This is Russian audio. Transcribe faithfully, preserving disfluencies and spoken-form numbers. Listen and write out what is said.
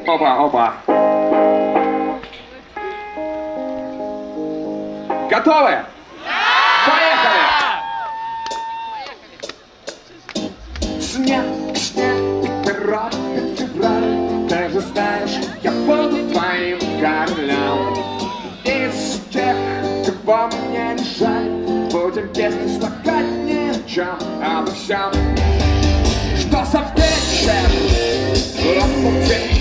Опа, опа. Готовы? Поехали! Снег, снег, пирог, февраль. Ты же знаешь, я буду твоим королем. Из тех, кого мне не жаль, будем песни слагать ни о чем, обо всем. Что за вечер? Вот